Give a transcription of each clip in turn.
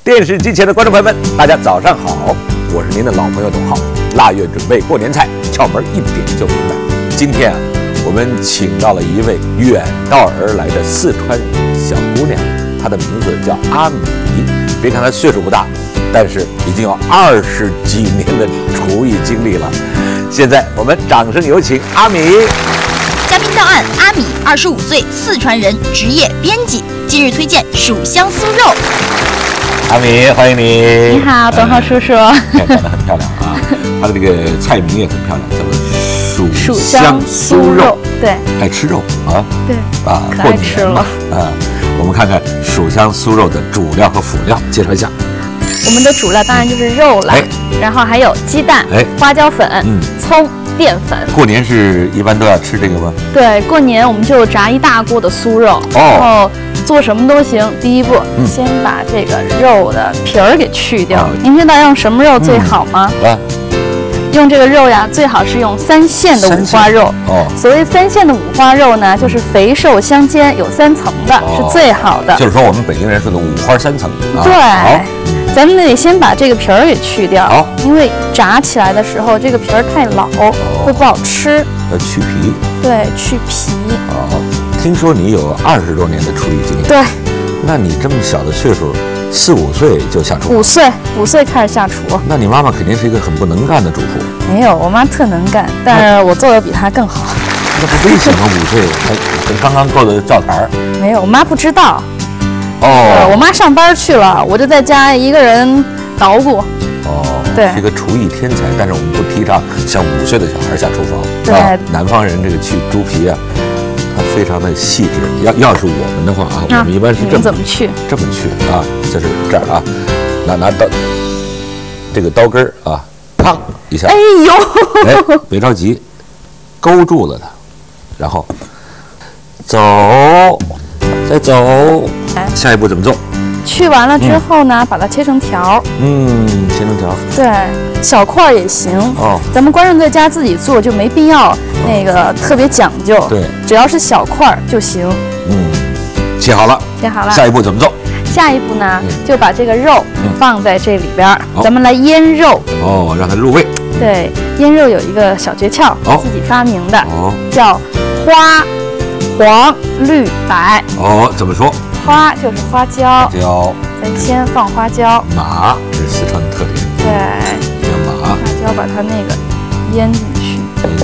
电视机前的观众朋友们，大家早上好，我是您的老朋友董浩。腊月准备过年菜，窍门一点就明白。今天啊，我们请到了一位远道而来的四川小姑娘，她的名字叫阿米。别看她岁数不大，但是已经有20几年的厨艺经历了。现在我们掌声有请阿米。 嘉宾到案，阿米，25岁，四川人，职业编辑。今日推荐蜀香酥肉。 阿米，欢迎你。 你好，董浩叔叔。 长得很漂亮啊，她的这个菜名也很漂亮，叫做蜀香酥肉。 对， 爱吃肉啊？ 对啊， 可爱吃了啊！我们看看蜀香酥肉的主料和辅料，介绍一下。 我们的主料当然就是肉了，然后还有鸡蛋、花椒粉、葱、淀粉。 过年是一般都要吃这个吗？ 对，过年我们就炸一大锅的酥肉，然后做什么都行。第一步，先把这个肉的皮儿给去掉。您知道用什么肉最好吗？用这个肉呀，最好是用3线的五花肉。所谓3线的五花肉呢，就是肥瘦相间，有3层的，是最好的。 就是说我们北京人说的五花3层。 对。咱们得先把这个皮儿给去掉，因为炸起来的时候这个皮儿太老，会不好吃。 要去皮。对， 去皮。 听说你有20多年的厨艺经验。 对。 那你这么小的岁数，4、5岁就下厨 ？5岁开始下厨。 那你妈妈肯定是一个很不能干的主妇。 没有，我妈特能干，但是我做的比她更好。 那不危险吗？5岁还刚刚够的灶台。 没有，我妈不知道。我妈上班去了，我就在家一个人捣鼓。对， 是一个厨艺天才，但是我们不提倡像5岁的小孩下厨房。 对， 南方人这个去猪皮啊，他非常的细致。要是我们的话啊，我们一般是怎么去？ 这么去啊，就是这儿啊，拿刀，这个刀根啊，砰一下。 哎呦！ 别着急，勾住了它，然后走，再走。下一步怎么做？ 去完了之后呢，把它切成条。 切成条。对， 小块也行。咱们观众在家自己做就没必要那个特别讲究。 对， 只要是小块就行。 切好了。下一步怎么做？ 下一步呢，就把这个肉放在这里边，咱们来腌肉。 让它入味。 对，腌肉有一个小诀窍，自己发明的，叫花、黄、绿、白。 怎么说？ 花就是花椒，咱先放花椒。 麻是四川的特点。 对， 叫麻。 花椒把它那个腌进去，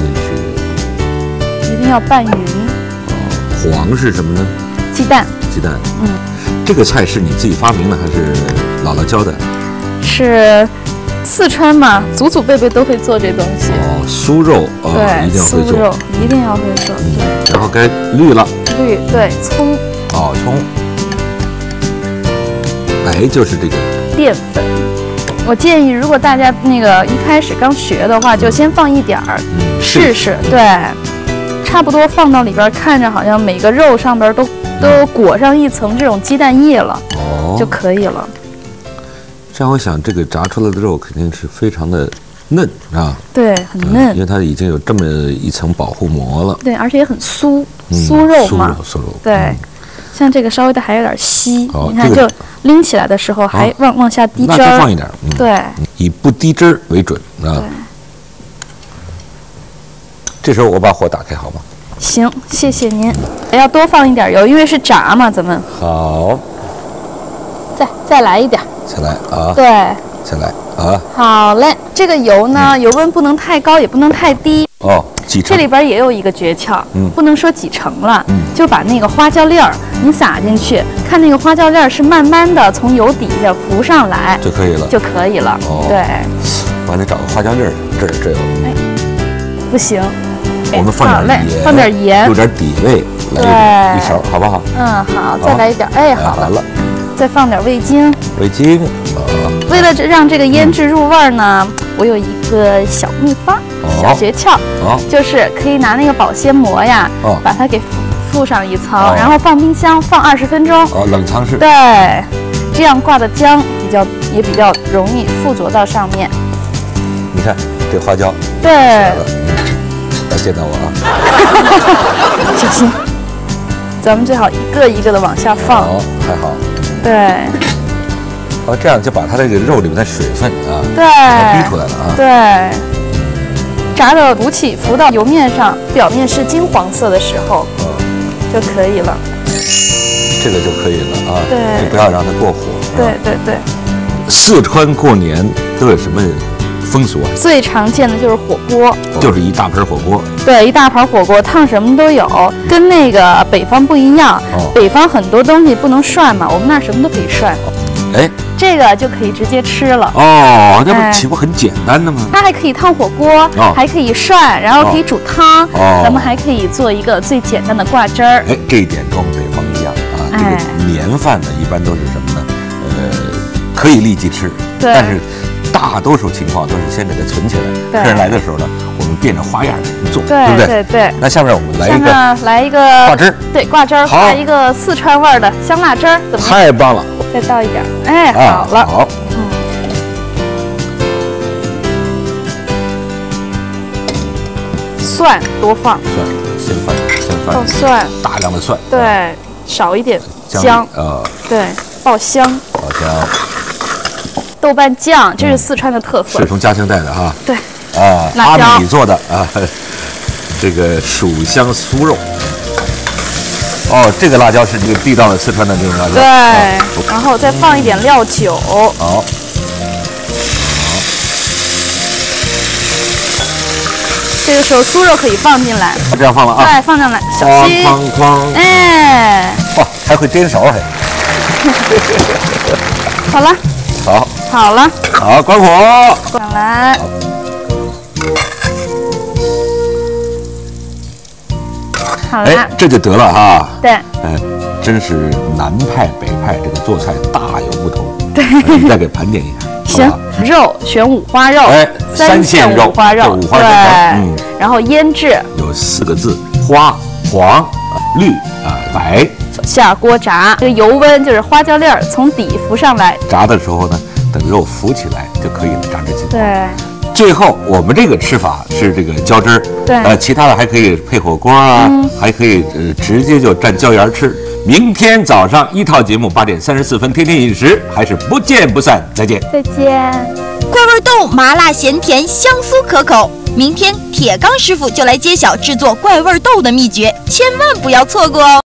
一定要拌匀。 黄是什么呢？ 鸡蛋。 这个菜是你自己发明的还是姥姥教的？ 是四川嘛，祖祖辈辈都会做这东西。 酥肉对， 一定要会做。 酥肉一定要会做。 对，然后该绿了。 对，葱。 葱。白就是这个淀粉。我建议，如果大家那个一开始刚学的话，就先放一点儿，试试。对，差不多放到里边，看着好像每个肉上边都裹上一层这种鸡蛋液了，就可以了。 这样我想，这个炸出来的肉肯定是非常的嫩啊。 对，很嫩， 因为它已经有这么一层保护膜了。 对，而且也很酥，酥肉嘛。 酥肉。 对。像这个稍微的还有点稀，你看就拎起来的时候还往下滴汁儿， 那就放一点。 对， 以不滴汁儿为准啊。这时候我把火打开好吗？ 行，谢谢您。要多放一点油，因为是炸嘛，咱们。 好。 再来一点。 再来啊。 对。 再来啊。 好嘞，这个油呢，油温不能太高，也不能太低。 几成？ 这里边也有一个诀窍，不能说几成了，就把那个花椒粒儿你撒进去，看那个花椒粒儿是慢慢的从油底下浮上来就可以了。 对。 我还得找个花椒粒儿，这有。 不行。 我们放点盐，有点底味，来一勺，好不好？ 好，再来一点。好了。再放点味精。为了让这个腌制入味呢，我有一个小秘方。小诀窍，就是可以拿那个保鲜膜呀，把它给附上一层，然后放冰箱放20分钟。 冷藏室。 对，这样挂的浆也比较容易附着到上面。 你看这花椒。 对。 要见到我啊！ 小心，咱们最好一个一个的往下放。 还好。 对。 哦，这样就把它这个肉里面的水分啊， 对， 逼出来了啊。 对，炸的浮起浮到油面上，表面是金黄色的时候，就可以了。 这个就可以了啊。 对， 你不要让它过火。 对对对。 四川过年都有什么风俗啊？ 最常见的就是火锅， 就是一大盆火锅。 对，一大盘火锅，烫什么都有，跟那个北方不一样。北方很多东西不能涮嘛，我们那儿什么都可以涮。 哎， 这个就可以直接吃了。 哦，这不岂不很简单的吗？ 它还可以烫火锅，还可以涮，然后可以煮汤。咱们还可以做一个最简单的挂汁儿。 哎，这一点跟我们北方一样啊。这个年饭呢，一般都是什么呢？可以立即吃，但是大多数情况都是先给它存起来，客人来的时候呢，我们变着花样给他做，对不对？对对。那下面我们来一个挂汁儿，对，挂汁儿，来一个四川味儿的香辣汁儿，怎么样？太棒了！再倒一点，哎，好了，好，蒜多放，先放蒜，大量的蒜，对，少一点姜，对，爆香，豆瓣酱，这是四川的特色，是从家乡带的哈。对，阿米做的啊，这个蜀香酥肉。哦，这个辣椒是这个地道的四川的这种辣椒。对，然后再放一点料酒。好。这个时候酥肉可以放进来。这样放了啊。对，放进来，小心。哐。哎。哇，还会颠勺还。好了。好了，好，关火，关来。好了，这就得了哈。对，真是南派北派这个做菜大有不同。对，你再给盘点一下。行，肉选五花肉，3线肉，五花肉，对，然后腌制有4个字：花、黄、绿白。下锅炸，这个油温就是花椒粒儿从底浮上来。炸的时候呢，等肉浮起来就可以了，炸至金黄。对。最后我们这个吃法是这个浇汁儿，对，其他的还可以配火锅啊，还可以直接就蘸椒盐吃。明天早上一套节目8点34分，天天饮食还是不见不散，再见。再见。 怪味豆麻辣咸甜香酥可口，明天铁刚师傅就来揭晓制作怪味豆的秘诀，千万不要错过哦。